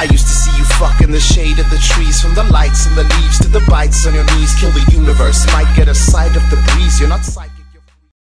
I used to see you fuck in the shade of the trees, from the lights and the leaves to the bites on your knees. Kill the universe, might get a sight of the breeze. You're not sight